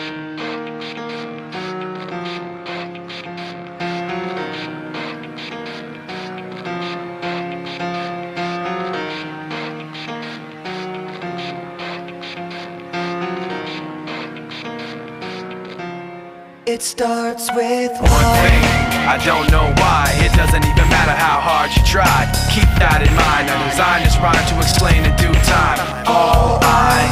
It starts with one thing, I don't know why. It doesn't even matter how hard you try. Keep that in mind. I designed this rhyme to explain and do